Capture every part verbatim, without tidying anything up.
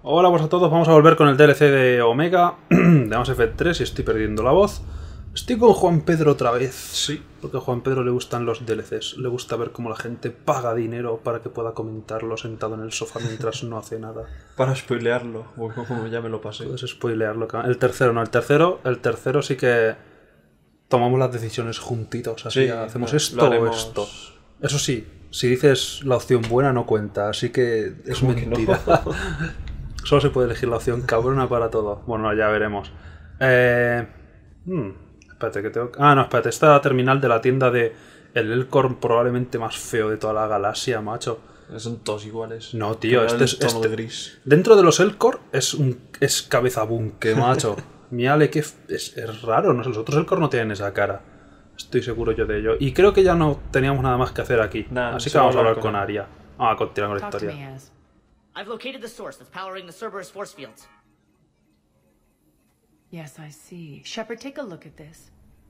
Hola pues a todos, vamos a volver con el D L C de Omega, de Mass Effect tres y estoy perdiendo la voz. Estoy con Juan Pedro otra vez, sí, porque a Juan Pedro le gustan los D L Cs, le gusta ver cómo la gente paga dinero para que pueda comentarlo sentado en el sofá mientras no hace nada. Para spoilearlo, como ya me lo pasé. Puedes spoilearlo. El tercero no, el tercero, el tercero sí que tomamos las decisiones juntitos, así Sí, hacemos lo- esto lo haremos. o esto. Eso sí, si dices la opción buena no cuenta, así que es ¿Cómo que no? mentira. Solo se puede elegir la opción cabrona para todo. Bueno, ya veremos. Eh... hmm, espérate, que tengo... Ah, no, espérate. Esta terminal de la tienda de... El Elcor probablemente más feo de toda la galaxia, macho. Son todos iguales. No, tío, Con este el es... tono Este... de gris. Dentro de los Elcor es un... es cabeza bunque, macho. Mírale que es, es raro. ¿No? Los otros Elcor no tienen esa cara. Estoy seguro yo de ello. Y creo que ya no teníamos nada más que hacer aquí. Nah, Así que solo vamos a hablar hablar con con él. Aria. Vamos a continuar con la Talk to historia. me, Az. I've located the source that's powering the Cerberus force fields. Yes, I see. Shepard, take a look at this.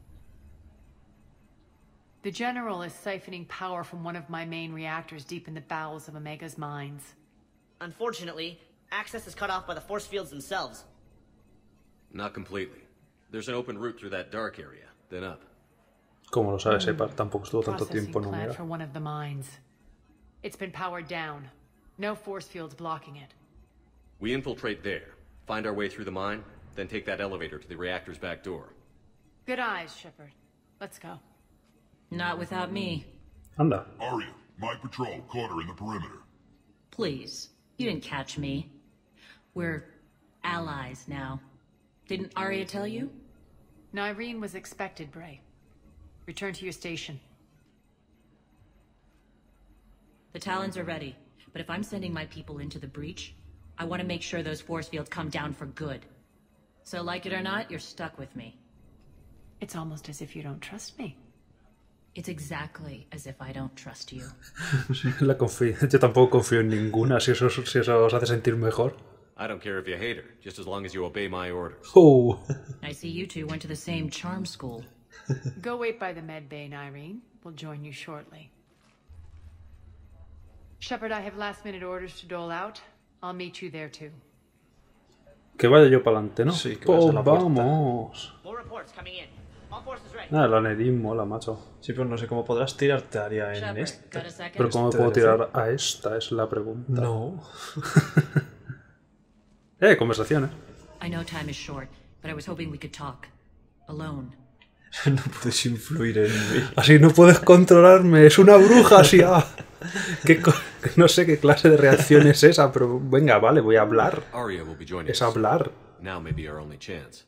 The General is siphoning power from one of my main reactors deep in the bowels of Omega's mines. Unfortunately, access is cut off by the force fields themselves. Not completely. There's an open route through that dark area, then up. Como lo sabes, Shepard tampoco estuvo tanto Processing tiempo en plant Omega. for one of the mines. It's been powered down. No force fields blocking it. We infiltrate there, find our way through the mine, then take that elevator to the reactor's back door. Good eyes, Shepard. Let's go. Not without me. Anda. Aria, my patrol caught her in the perimeter. Please. You didn't catch me. We're allies now. Didn't Arya tell you? Nyreen was expected, Bray. Return to your station. The Talons are ready. But if I'm sending my people into the breach, I want to make sure those force fields come down for good. So like it or not, you're stuck with me. It's almost as if you don't trust me. It's exactly as if I don't trust you. La confío. Yo tampoco confío en ninguna, si eso, si eso os hace sentir mejor. I don't care if you hate her, just as long as you obey my orders. Oh. I see you two went to the same charm school. Go wait by the med bay, Nyreen. We'll join you shortly. Shepard, I have last-minute orders to dole out. I'll meet you there too. Que vaya yo para adelante, ¿no? Sí, que Pues vayas a la puerta. vamos. More reports coming in. All forces ready. Ah, el Anerim mola, macho. Sí, pero no sé cómo podrás tirarte Aria en Shepard, esta. got a second? Pero ¿cómo me Este puedo D L C. tirar a esta? Es la pregunta. No. Eh, conversaciones. I know time is short, but I was hoping we could talk. Alone. No puedes influir en mí. Así no puedes controlarme, es una bruja, así. Ah. ¿Qué co- no sé qué clase de reacción es esa, pero venga, vale, voy a hablar. Arya will be joining Es us. hablar. Now may be our only chance.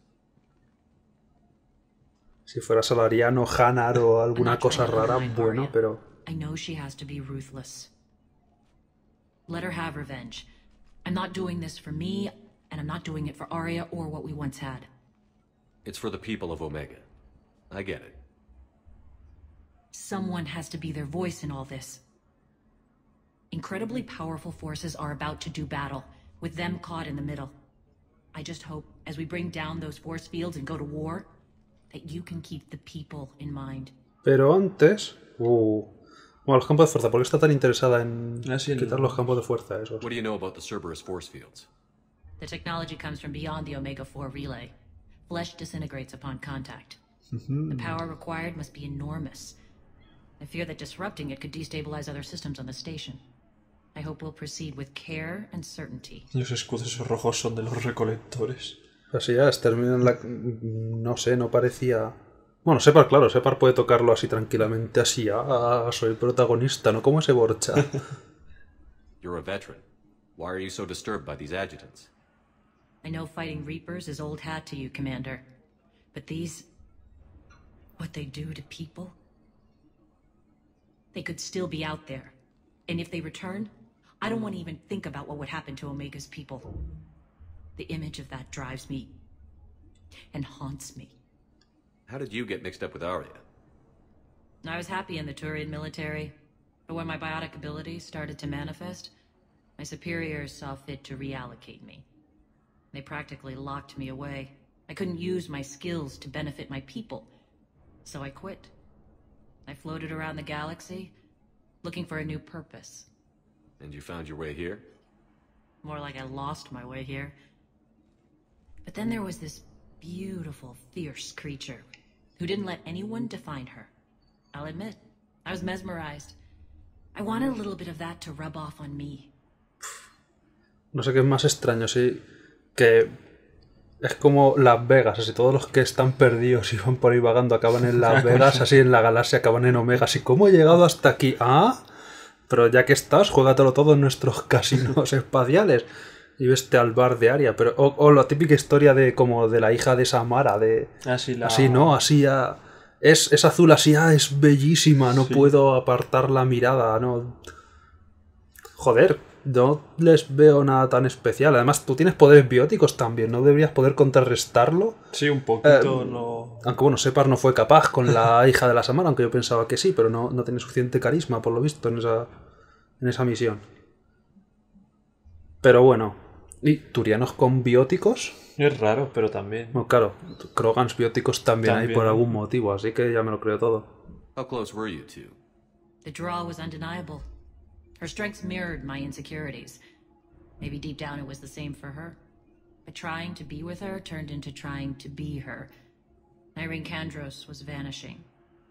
Si fuera Salariano, Hanar o I'm alguna not cosa trying to rara, undermine bueno, Arya. pero... I know she has to be ruthless. Let her have revenge. I'm not doing this for me, and I'm not doing it for Arya or what we once had. It's for the people of Omega. I get it. Someone has to be their voice in all this. Incredibly powerful forces are about to do battle, with them caught in the middle. I just hope, as we bring down those force fields and go to war, that you can keep the people in mind. Pero antes... Uh. Bueno, los campos de fuerza. ¿Por qué está tan interesada en Ah, sí, el- quitar los campos de fuerza esos? What do you know about the Cerberus force fields? The technology comes from beyond the Omega four relay. Flesh disintegrates upon contact. The power required must be enormous. I fear that disrupting it could destabilize other systems on the station. I hope we'll proceed with care and certainty. Los escudos rojos son de los recolectores. Así ya, terminan la... No sé, no parecía... Bueno, Separ, claro, Separ puede tocarlo así tranquilamente, así, ah, soy protagonista, no como ese Borcha. You're a veteran. Why are you so disturbed by these adjutants? I know fighting Reapers is old hat to you, Commander. But these... what they do to people? They could still be out there. And if they return, I don't want to even think about what would happen to Omega's people. The image of that drives me... and haunts me. How did you get mixed up with Arya? I was happy in the Turian military, but when my biotic abilities started to manifest, my superiors saw fit to reallocate me. They practically locked me away. I couldn't use my skills to benefit my people, so I quit. I floated around the galaxy, looking for a new purpose. And you found your way here? More like I lost my way here. But then there was this beautiful, fierce creature who didn't let anyone define her. I'll admit, I was mesmerized. I wanted a little bit of that to rub off on me. No sé qué es más extraño, sí, que es como Las Vegas, así todos los que están perdidos y van por ahí vagando acaban en Las Vegas, así en la galaxia acaban en Omega, así ¿cómo he llegado hasta aquí? Ah, pero ya que estás, juégatelo todo en nuestros casinos espaciales y vete al bar de Aria, pero o, o la típica historia de como de la hija de Samara, de Así, la... así no, así ah, es, es azul, así ah, es bellísima, no Sí. puedo apartar la mirada, no, joder. No les veo nada tan especial. Además, tú tienes poderes bióticos también. ¿No deberías poder contrarrestarlo? Sí, un poquito Eh, lo... Aunque bueno, Separ no fue capaz con la hija de la Samara, aunque yo pensaba que sí, pero no, no tenía suficiente carisma, por lo visto, en esa, en esa misión. Pero bueno. ¿Y turianos con bióticos? Es raro, pero también... Bueno, claro, Krogans bióticos también, hay También. por algún motivo, así que ya me lo creo todo. How close were you two? The draw was undeniable. Her strengths mirrored my insecurities. Maybe deep down it was the same for her. But trying to be with her turned into trying to be her. Irene Kandros was vanishing.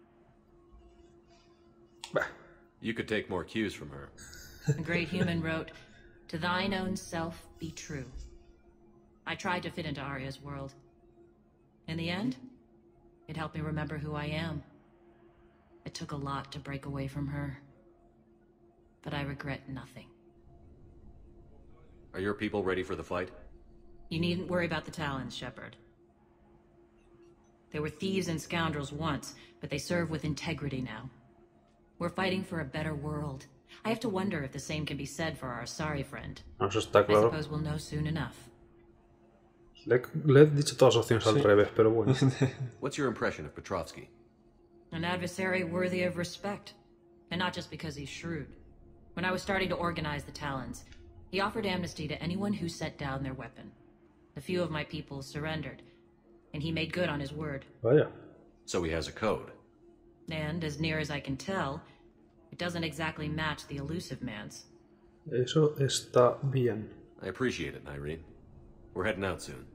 You could take more cues from her. The great human wrote, "To thine own self be true." I tried to fit into Arya's world. In the end, it helped me remember who I am. It took a lot to break away from her. But I regret nothing. Are your people ready for the fight? You needn't worry about the Talons, Shepard. They were thieves and scoundrels once, but they serve with integrity now. We're fighting for a better world. I have to wonder if the same can be said for our Asari friend. No, eso está I claro. suppose we'll know soon enough. Le, le he dicho todas las opciones al revés, pero bueno. What's your impression of Petrovsky? An adversary worthy of respect. And not just because he's shrewd. When I was starting to organize the Talons, he offered amnesty to anyone who set down their weapon. A few of my people surrendered, and he made good on his word. Vaya. So he has a code. And, as near as I can tell, it doesn't exactly match the Elusive Man's. Eso está bien. I appreciate it, Irene. We're heading out soon.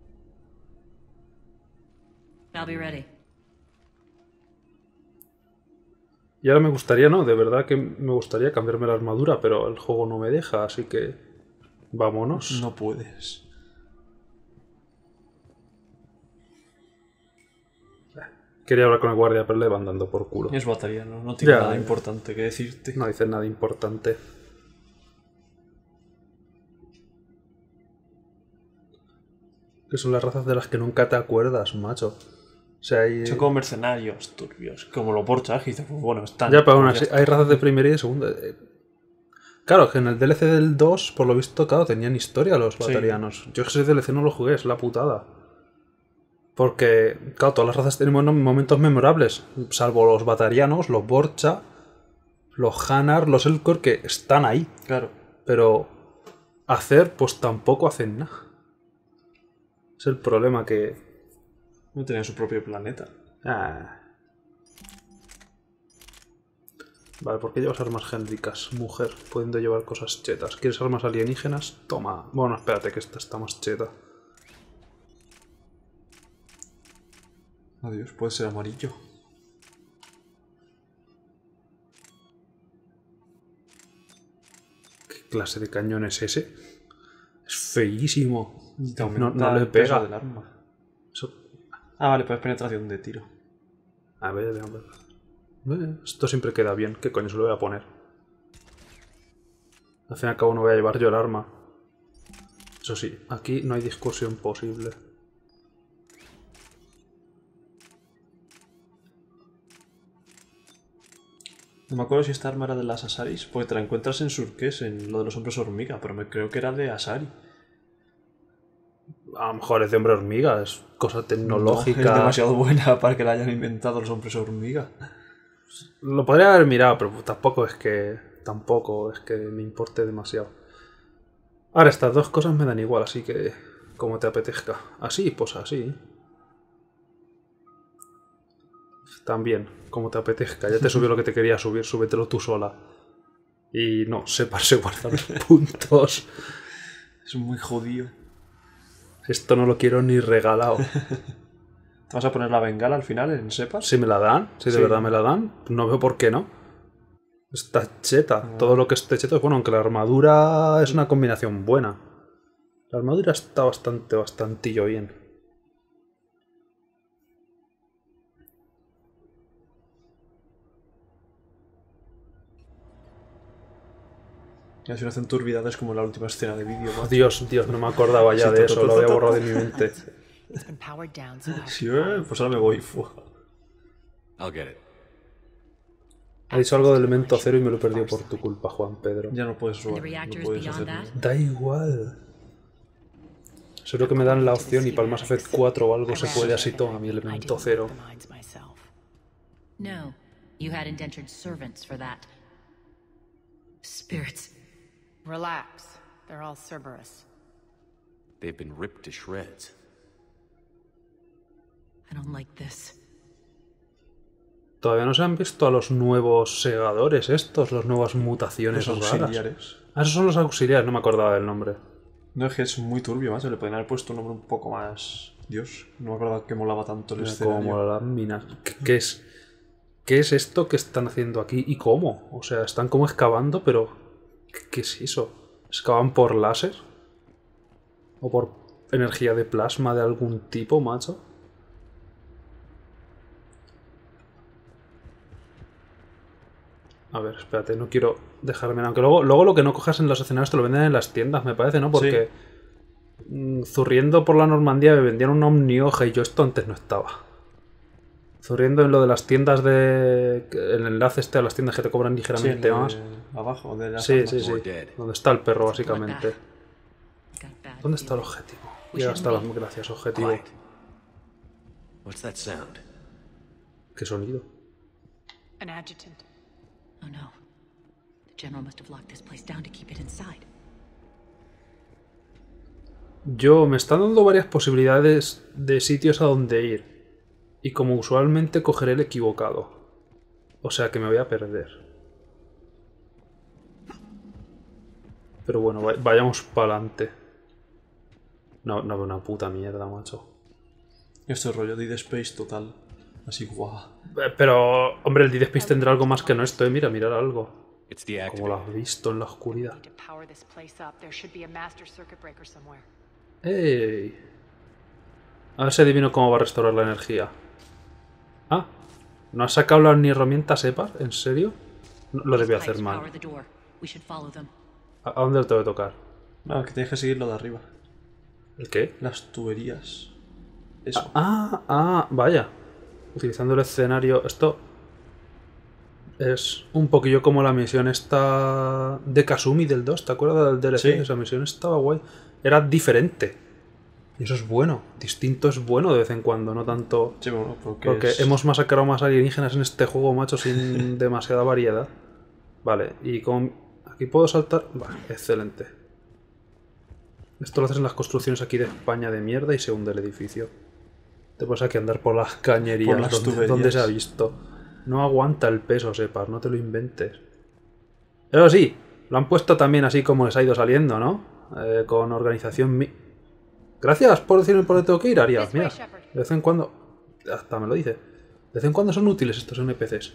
I'll be ready. Y ahora me gustaría, no, de verdad que me gustaría cambiarme la armadura, pero el juego no me deja, así que vámonos. No puedes. Quería hablar con el guardia, pero le van dando por culo. Es batariano, no tiene Ya, nada ya. importante que decirte. No dicen nada importante. Que son las razas de las que nunca te acuerdas, macho. O sea, hay... Son como mercenarios turbios, como los Borchak, y dices, pues bueno, están... Ya, pero aún pues así, ya hay razas de primera y de segunda. Eh, Claro, que en el D L C del dos, por lo visto, claro, tenían historia los Sí. batarianos. Yo ese D L C no lo jugué, es la putada. Porque, claro, todas las razas tienen mono- momentos memorables, salvo los batarianos, los Borcha, los Hanar, los Elcor, que están ahí. está. Claro. Pero hacer, pues tampoco hacen nada. Es el problema que... No tenían su propio planeta. Ah. Vale, ¿por qué llevas armas génricas, mujer? Pudiendo llevar cosas chetas. ¿Quieres armas alienígenas? Toma. Bueno, espérate, que esta está más cheta. Adiós, puede ser amarillo. ¿Qué clase de cañón es ese? Es feísimo. Y te No, aumenta no le el peso pega. del arma. Eso- Ah, vale, pues penetración de tiro. A ver, a ver. Eh, Esto siempre queda bien. ¿Qué coño se lo voy a poner? Al fin y al cabo no voy a llevar yo el arma. Eso sí, aquí no hay discusión posible. No me acuerdo si esta arma era de las Asaris, porque te la encuentras en Surques, en lo de los hombres hormiga, pero me creo que era de Asari. A lo mejor es de hombre hormiga, es cosa tecnológica. No, es demasiado buena para que la hayan inventado los hombres hormiga. Lo podría haber mirado, pero tampoco es que. Tampoco es que me importe demasiado. Ahora, estas dos cosas me dan igual, así que. Como te apetezca. Así, pues así. También, como te apetezca. Ya te subió lo que te quería subir, súbetelo tú sola. Y no, separse guardar los puntos. Es muy jodido. Esto no lo quiero ni regalado. ¿Te vas a poner la bengala al final en Sepas? Si me la dan, si de Sí. verdad me la dan, no veo por qué no. Está cheta. Todo lo que esté cheto es bueno, aunque la armadura es una combinación buena. La armadura está bastante, bastantillo bien. Y así no hacen turbidades como en la última escena de vídeo. macho. Dios, Dios, no me acordaba ya Sí, de to- eso, to- lo to- había to- borrado to- de mi mente. It's been powered down, so I'll have Sí, to eh, fire pues ahora me voy. Fua. I'll get it. Ha dicho algo de elemento cero y me lo he perdido por tu culpa, Juan Pedro. Ya no puedes And the robar. No reactors puedes beyond hacer that? Da igual. Seguro que me dan la opción y para el Mass Effect cuatro o algo se puede así, toma mi I elemento didn't cero. make the mines myself. No, you had indentured servants for that. Spirits. Relax. They're all Cerberus. They've been ripped to shreds. I don't like this. Todavía no se han visto a los nuevos segadores estos, las nuevas mutaciones Los raras. auxiliares. Ah, esos son los auxiliares, no me acordaba del nombre. No, es que es muy turbio, macho. Le pueden haber puesto un nombre un poco más... Dios, no me acordaba que molaba tanto el Mira escenario. cómo mola las minas. ¿Qué, qué es? ¿Qué es esto que están haciendo aquí? ¿Y cómo? O sea, están como excavando, pero... ¿Qué, qué es eso? ¿Excavan por láser? ¿O por energía de plasma de algún tipo, macho? A ver, espérate, no quiero dejarme... Aunque luego, luego lo que no cojas en los escenarios te lo venden en las tiendas, me parece, ¿no? Porque mm, zurriendo por la Normandía me vendían un Omnioge y yo esto antes no estaba. Zurriendo en lo de las tiendas de... El enlace este a las tiendas que te cobran Sí, ligeramente el de más. abajo, de las Sí, armas. sí, sí. Or dead. Donde está el perro, básicamente. Got bad ¿Dónde está el feelings. objetivo? We Llega hasta las... shouldn't be. Gracias, objetivo. Quiet. What's that sound? ¿Qué sonido? An adjutant. Oh no. The general must have locked this place down to keep it inside. Yo me están dando varias posibilidades de sitios a donde ir. Y como usualmente cogeré el equivocado. O sea que me voy a perder. Pero bueno, va- vayamos para adelante. No, no veo una puta mierda, macho. Esto es rollo Dead Space total. Así, guau. Eh, Pero, hombre, el Dead Space tendrá algo más que no esto, eh. Mira, mirar algo. It's the Como lo activator. has visto en la oscuridad. Need to power this place up. There should be a master circuit breaker somewhere. ¡Ey! A ver si adivino cómo va a restaurar la energía. Ah, ¿no has sacado las ni herramientas Separ? ¿En serio? No, lo debí These hacer pipes mal. power the door. We should follow them. ¿A a dónde lo tengo que tocar? No, que tienes que seguir lo de arriba. ¿El qué? Las tuberías. Eso. Ah, ah, vaya. Utilizando el escenario. Esto es un poquillo como la misión esta de Kasumi del dos. ¿Te acuerdas del D L C? Sí. Esa misión estaba guay. Era diferente. Y eso es bueno. Distinto es bueno de vez en cuando, no tanto... Sí, bueno, porque, Porque es- hemos masacrado más alienígenas en este juego, macho, sin demasiada variedad. Vale, y con... Aquí puedo saltar... Vale, excelente. Esto lo haces en las construcciones aquí de España de mierda y se hunde el edificio. Te puedes aquí andar por las cañerías, Por las donde, tuberías. donde se ha visto. No aguanta el peso, sepas, no te lo inventes. Pero sí, lo han puesto también así como les ha ido saliendo, ¿no? Eh, con organización... mi- Gracias por decirme por dónde tengo que ir, Arias. This way, Mira, Shepard. de vez en cuando... Hasta me lo dice. De vez en cuando son útiles estos N P Cs.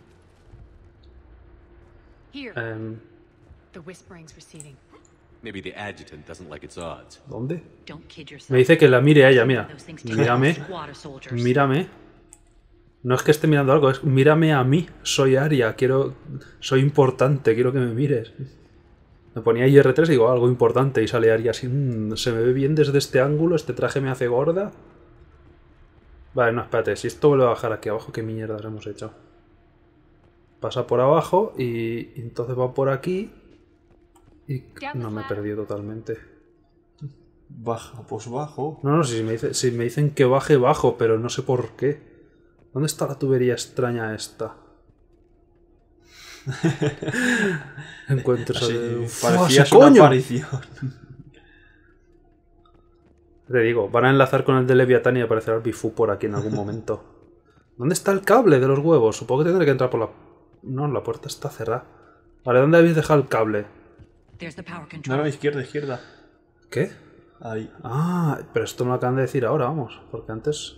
Here. Em, The whispering's receding. Maybe the adjutant doesn't like its odds. ¿Dónde? Don't kid yourself. Me dice que la mire a ella, mira. Those things take Mírame. squatter soldiers. Mírame. No es que esté mirando algo, es mírame a mí. Soy Aria, quiero... Soy importante, quiero que me mires. Me ponía I R tres y digo algo importante y sale Aria así. "Mm, se me ve bien desde este ángulo, este traje me hace gorda. Vale, no, espérate. Si esto vuelve a bajar aquí abajo, ¿qué mierdas hemos hecho? Pasa por abajo y, y entonces va por aquí. Y no me he perdido totalmente. Baja, pues bajo. No, no, si me, dice- si me dicen que baje, bajo, pero no sé por qué. ¿Dónde está la tubería extraña esta? Encuentro Así, de... parecía ¡Fu, una coño! aparición. Te digo, van a enlazar con el de Leviatán y aparecerá el Bifu por aquí en algún momento. ¿Dónde está el cable de los huevos? Supongo que tendré que entrar por la... No, la puerta está cerrada. Vale, ¿dónde habéis dejado el cable? There's the power No, control. no, izquierda, izquierda. ¿Qué? Ahí. Ah, pero esto me lo acaban de decir ahora, vamos. Porque antes...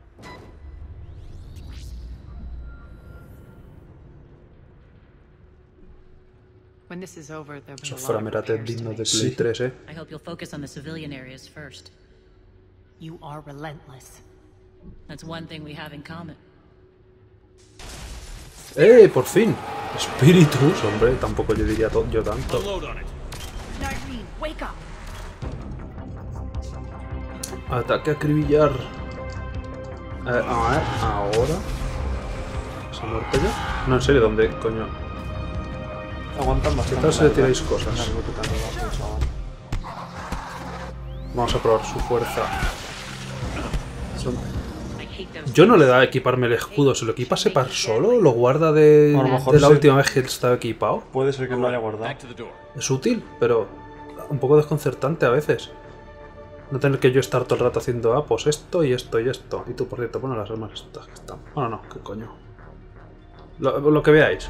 When this is over, there'll be a Esos lot of framerates repairs to dignos de make. Play Sí. tres, eh. I hope you'll focus on the civilian areas first. You are relentless. That's one thing we have in common. ¡Eh! ¡Por fin! Espíritus, hombre. Tampoco yo diría to- yo tanto. Nyreen, wake up! Ataque a acribillar. Eh, a ver, ahora. ¿Se ha muerto ya? No, en serio, ¿dónde, coño? Aguantan bastante. ¿Qué tal si la le verdad. tiráis cosas? Algo que tarda bastante, chaval. Vamos a probar su fuerza. Son- I hate those. Yo no le da a equiparme el escudo. ¿Se lo equipa Separ solo o lo guarda de, A lo mejor de la sí. última vez que estaba equipado? Puede ser que no lo haya guardado. Back to the door. Es útil, pero un poco desconcertante a veces. No tener que yo estar todo el rato haciendo, ah, pues esto y esto y esto. Y tú, por cierto, bueno, las armas estas que están. Bueno, no, qué coño. Lo, lo que veáis.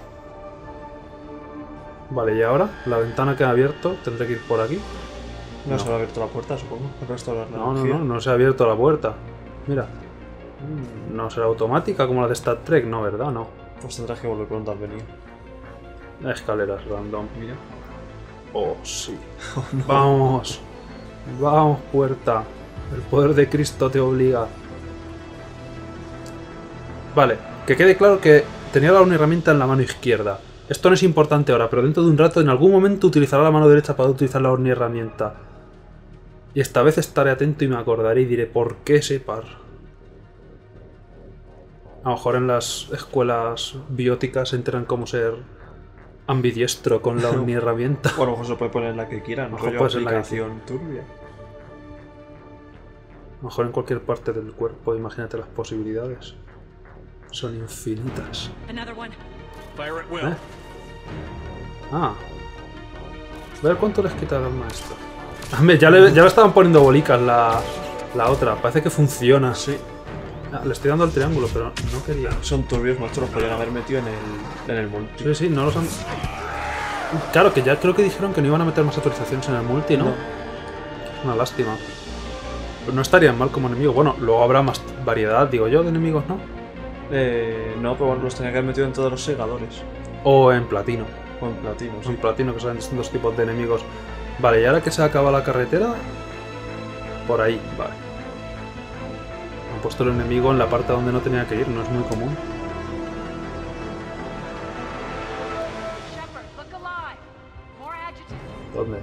Vale, y ahora la ventana que ha abierto, tendré que ir por aquí. No, No. se le ha abierto la puerta, supongo. El resto de la No, no, energía. no, no se ha abierto la puerta. Mira. Mm, No será automática como la de Star Trek, no, ¿verdad? No. Pues tendrás que volver pronto al venir. Escaleras random. Mira. Oh, sí. Vamos. Vamos, puerta. El poder de Cristo te obliga. Vale, que quede claro que tenía la una herramienta en la mano izquierda. Esto no es importante ahora, pero dentro de un rato, en algún momento, utilizará la mano derecha para utilizar la horny herramienta. Y esta vez estaré atento y me acordaré y diré, ¿por qué Separ? A lo mejor en las escuelas bióticas se enteran cómo ser ambidiestro con la horny herramienta. O a lo mejor se puede poner la que quieran. A lo mejor Rollo puede ser la que aplicación turbia. A lo mejor en cualquier parte del cuerpo, imagínate las posibilidades. Son infinitas. Another one. Fire at will. ¿Eh? Ah. A ver cuánto les quita al maestro. Ah, me- ya, le, ya le estaban poniendo bolicas la, la otra. Parece que funciona. Sí. Ah, le estoy dando al triángulo, pero no quería. Son turbios, macho. Los podrían haber metido en el, en el multi. Sí, sí, no los han... Claro, que ya creo que dijeron que no iban a meter más actualizaciones en el multi, ¿no? No. Es una lástima. Pero no estarían mal como enemigo. Bueno, luego habrá más variedad, digo yo, de enemigos, ¿no? Eh, no, pero bueno, los tenía que haber metido en todos los segadores. O en platino. O en platino, sí. En platino, que salen distintos tipos de enemigos. Vale, y ahora que se acaba la carretera... Por ahí, vale. Han puesto el enemigo en la parte donde no tenía que ir, no es muy común. Shepard, look alive! More adjectives. ¿Dónde?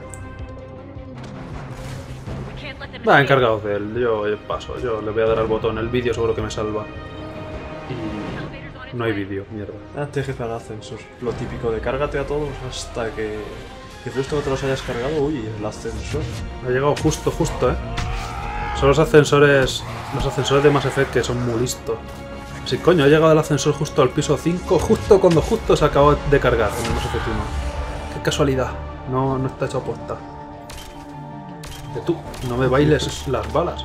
We can't let them Va, escape. encargados de él. Yo eh, paso, yo le voy a dar al botón. El vídeo seguro que me salva. Elevator's on its Y no hay way. vídeo, mierda. Ah, te jefe al ascensor. Lo típico de cárgate a todos hasta que, que justo que te los hayas cargado, uy, el ascensor. Ha llegado justo, justo, ¿eh? Son los ascensores... Los ascensores de Mass Effect que son muy listos. Sí, coño, ha llegado el ascensor justo al piso cinco, justo cuando justo se acabó de cargar en el Mass Effect uno. Qué casualidad. No, no está hecho aposta. Que tú, no me bailes las balas.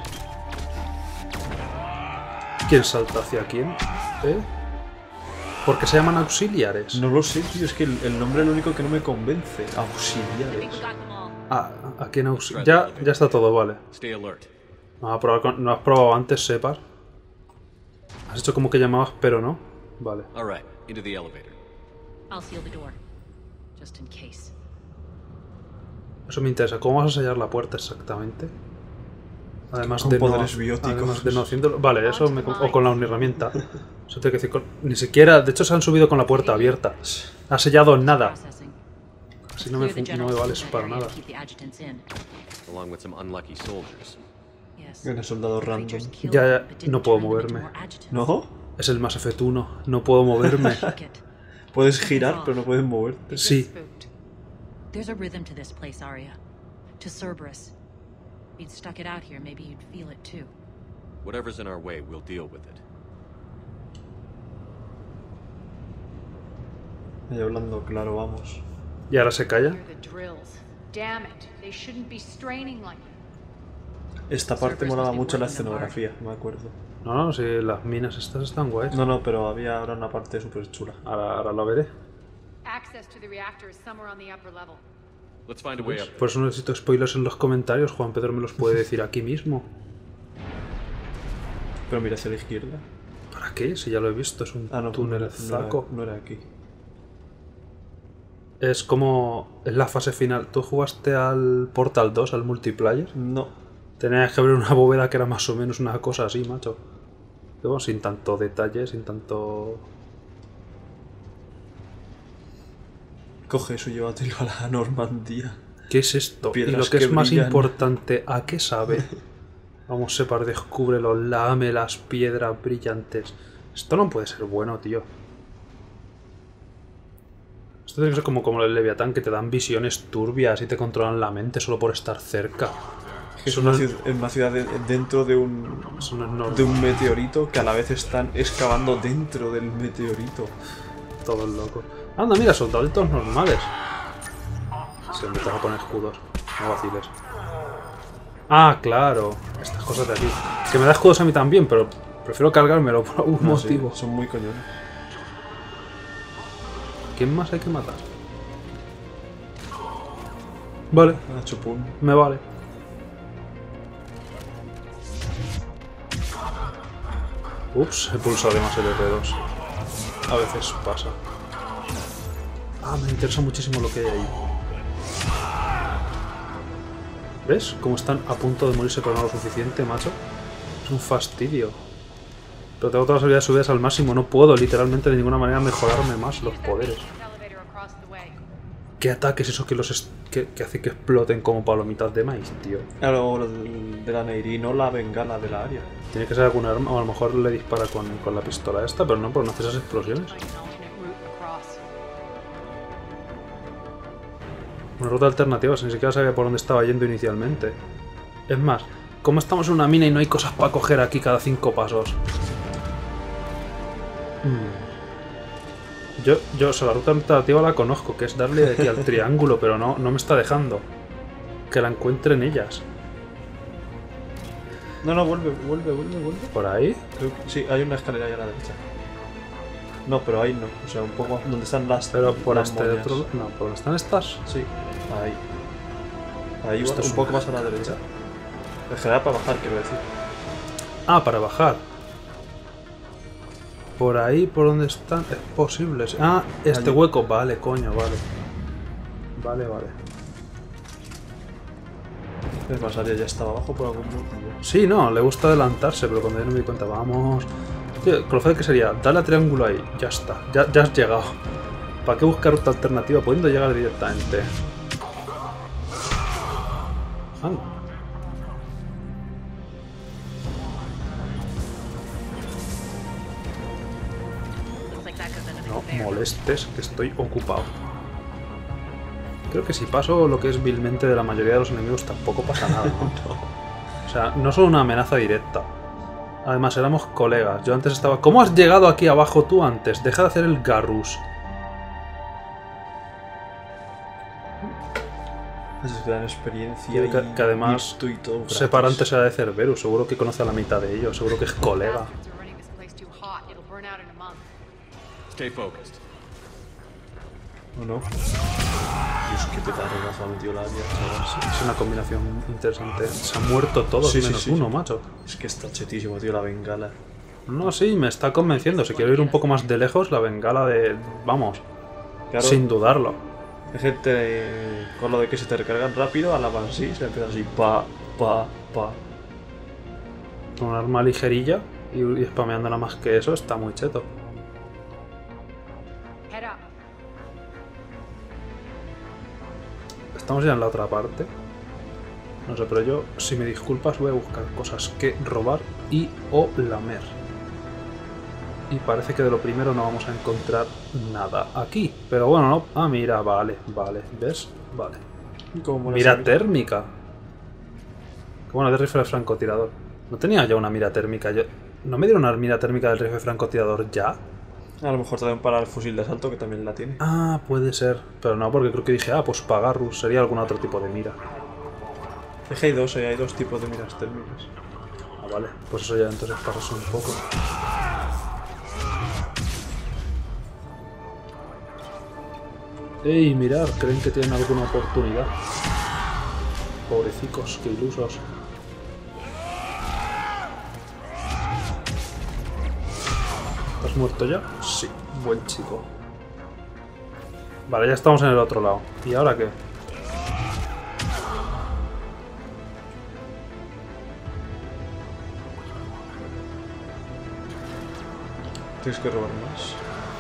¿Quién salta hacia quién? ¿Eh? ¿Por qué se llaman auxiliares? No lo sé, tío, es que el, el nombre es lo único que no me convence. I think we Auxiliares. got them all. Ah, ¿a quién auxiliares? Ya, ya está todo, vale. Stay alert. ¿No has probado, con- ¿no has probado antes, Separ? Has hecho como que llamabas, pero no. Vale. All right, into the elevator. I'll seal the door. Just in case. Eso me interesa. ¿Cómo vas a sellar la puerta exactamente? Además Con de poderes no, bióticos. además de no haciéndolo. Vale, eso me... O con la herramienta. Eso tengo que decir. Con... Ni siquiera... De hecho, se han subido con la puerta abierta. Ha sellado nada. Processing. Así no me, Clear the fun- no me generals vales from that para area nada. to keep the adjutants in. Along with some unlucky soldiers. Yes. Viene soldado random. Creatures killed, Ya, ya, but didn't no puedo turn them into moverme. more adjutants. ¿No? Es el Mass Effect uno. No puedo moverme. Look it. Puedes girar, pero no puedes moverte. Sí. Spooked. There's a rhythm to this place, Arya. To Cerberus. If you'd stuck it out here, maybe you'd feel it too. Whatever's in our way, we'll deal with it. Y hablando claro, vamos. Y ahora se calla. Hear the drills. Damn it. They shouldn't be straining like Esta parte Cerberus molaba must be mucho la working them hard. escenografía, me acuerdo. No, no, si las minas estas están guays. No, no, pero había ahora una parte súper chula. Ahora, ahora lo veré. Access to the reactor is somewhere on the upper level. Let's find a way up. Por eso no necesito spoilers en los comentarios. Juan Pedro me los puede decir aquí mismo. Pero mira hacia la izquierda. ¿Para qué? Si ya lo he visto, es un Ah, no, túnel no, era, zaco. no era aquí. Es como... Es la fase final. ¿Tú jugaste al Portal dos, al multiplayer? No. Tenías que abrir una bóveda que era más o menos una cosa así, macho. Pero sin tanto detalle, sin tanto... Coge eso y llévatelo a la Normandía. ¿Qué es esto? Piedras y lo que, que es más brillan. importante, ¿a qué sabe? Vamos, Separ, descúbrelo. Lame las piedras brillantes. Esto no puede ser bueno, tío. Esto tiene que ser como, como el Leviatán, que te dan visiones turbias y te controlan la mente solo por estar cerca. Es Eso una, no es- ciudad, es una ciudad de- dentro de un, Eso no es normal. de un meteorito que a la vez están excavando dentro del meteorito. Todos locos. Anda, mira, soldaditos normales. Siempre te vas a poner escudos. No vaciles. Ah, claro. Estas cosas de aquí. Que me da escudos a mí también, pero prefiero cargármelo por algún No, sí, motivo. son muy coñones. ¿Quién más hay que matar? Vale, Ah, chupón. me vale. Ups, he pulsado de más el R dos. A veces pasa. Ah, me interesa muchísimo lo que hay ahí. ¿Ves? Cómo están a punto de morirse pero no lo suficiente, macho. Es un fastidio. Pero tengo todas las habilidades subidas al máximo. No puedo literalmente de ninguna manera mejorarme más los poderes. ¿Qué ataques esos que los es- que, que hace que exploten como palomitas de maíz, tío? Claro, lo del- de la Neyri, no la bengala de la área. Tiene que ser alguna arma, o a lo mejor le dispara con, con la pistola esta, pero no, porque no hace esas explosiones. Una ruta alternativa, si ni siquiera sabía por dónde estaba yendo inicialmente. Es más, ¿cómo estamos en una mina y no hay cosas para coger aquí cada cinco pasos? Hmm. Yo, yo, o sea, la ruta alternativa la conozco, que es darle de aquí al triángulo, pero no, no me está dejando que la encuentren ellas. No, no, vuelve, vuelve, vuelve, vuelve. Por ahí. Creo que- sí, hay una escalera ahí a la derecha. No, pero ahí no. O sea, un poco más donde están las. Pero por las este moñas. otro. No, ¿por dónde están estas? Sí, ahí. Ahí Esto un es poco una más a la escalera. derecha. En general para bajar, quiero decir. Ah, para bajar. Por ahí, por donde están, es posible. sí. Ah, este Allí. hueco. Vale, coño, vale. Vale, vale. Es más, Aria ya estaba abajo por algún motivo. Sí, no, le gusta adelantarse, pero cuando yo no me di cuenta, vamos. Tío, con lo fácil que sería, dale a triángulo ahí, ya está, ya, ya has llegado. ¿Para qué buscar ruta alternativa pudiendo llegar directamente? Anda. Looks like that goes into the No conveyor. molestes, que estoy ocupado. Creo que si paso lo que es vilmente de la mayoría de los enemigos tampoco pasa nada, ¿no? O sea, no son una amenaza directa. Además, éramos colegas. Yo antes estaba... ¿Cómo has llegado aquí abajo tú antes? Deja de hacer el Garrus. Es gran experiencia. Que, y, que además, y esto y todo gratis. Separ antes era de Cerberus. Seguro que conoce a la mitad de ellos. Seguro que es colega. Bastards are running this place too hot. It'll burn out in a month. Stay focused. ¿O no? Dios, qué petardazo ha metido la Aria, chaval. Es una combinación interesante. Se han muerto todos, Sí, sí, menos sí, uno, sí. macho. Es que está chetísimo, tío, la bengala. No, sí, me está convenciendo. Si quiero ir un poco más de lejos, la bengala de... Vamos, Claro, sin dudarlo. hay gente eh, con lo de que se te recargan rápido, a la van así, se empieza así, pa, pa, pa. Con un arma ligerilla y, y spameando nada más que eso, está muy cheto. Head up. Estamos ya en la otra parte. No sé, pero yo, si me disculpas, voy a buscar cosas que robar y o lamer. Y parece que de lo primero no vamos a encontrar nada aquí. Pero bueno, no. Ah, mira, vale, vale. ¿Ves? Vale. Como la Mira sabe. térmica. Bueno, de rifle de francotirador. ¿No tenía ya una mira térmica? Yo... ¿No me dieron una mira térmica del rifle de francotirador ya? A lo mejor también para el fusil de asalto, que también la tiene. Ah, puede ser. Pero no, porque creo que dije, ah, pues Pagarrus sería algún otro tipo de mira. Es que hay dos, eh, hay dos tipos de miras térmicas. Ah, vale. Pues eso ya entonces pasas un poco. ¡Ey, mirar! ¿Creen que tienen alguna oportunidad? Pobrecicos, qué ilusos. ¿Has muerto ya? Sí, buen chico. Vale, ya estamos en el otro lado. ¿Y ahora qué? Tienes que robar más.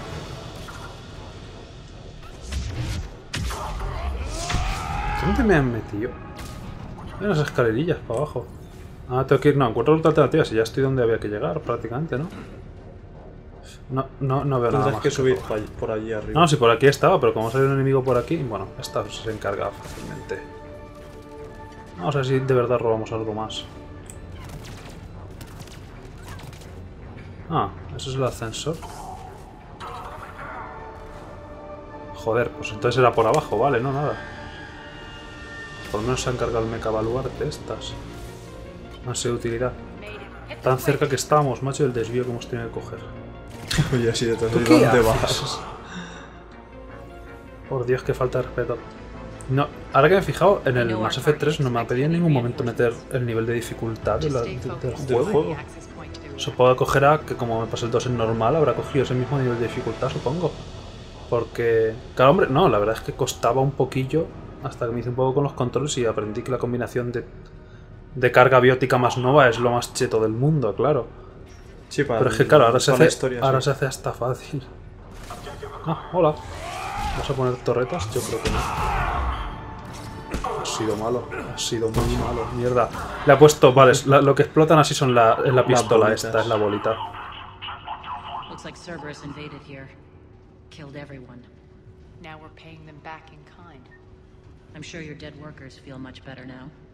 ¿Dónde me han metido? Hay unas escalerillas para abajo. Ah, tengo que ir... No, encuentro otra alternativa. Si ya estoy donde había que llegar, prácticamente, ¿no? No, no, no veo nada Tendrás más. que que subir por- pa- por allí arriba. No, si por aquí estaba, pero como sale un enemigo por aquí, bueno, esta se encarga fácilmente. Vamos a ver si de verdad robamos algo más. Ah, eso es el ascensor. Joder, pues entonces era por abajo, vale, no nada. Por lo menos se ha encargado el mecha baluarte estas. No sé de utilidad. Tan cerca que estábamos, macho, el desvío que hemos tenido que coger. Oye, así detrás ¿Tú de qué dónde haces? vas. Por Dios, qué falta de respeto. No, ahora que me he fijado, en el Mass Effect tres no me ha pedido en ningún momento meter el nivel de dificultad de la- de- del Del juego. juego. Supongo que cogerá, que como me pasé el dos en normal, habrá cogido ese mismo nivel de dificultad, supongo. Porque, claro, hombre, no, la verdad es que costaba un poquillo hasta que me hice un poco con los controles y aprendí que la combinación de, de carga biótica más nova es lo más cheto del mundo, claro. Sí, para Pero es que, claro, ahora, se para la hace, historia, ahora sí. se hace hasta fácil. Ah, hola. ¿Vas a poner torretas? Yo creo que no. Ha sido malo, ha sido muy malo. Mierda. Le ha puesto, vale, es la- lo que explotan así son la, es la pistola bolitas. esta, es la bolita. Looks like Cerberus invaded here. Killed everyone. Now we're paying them back in kind. I'm sure your dead workers feel much better now.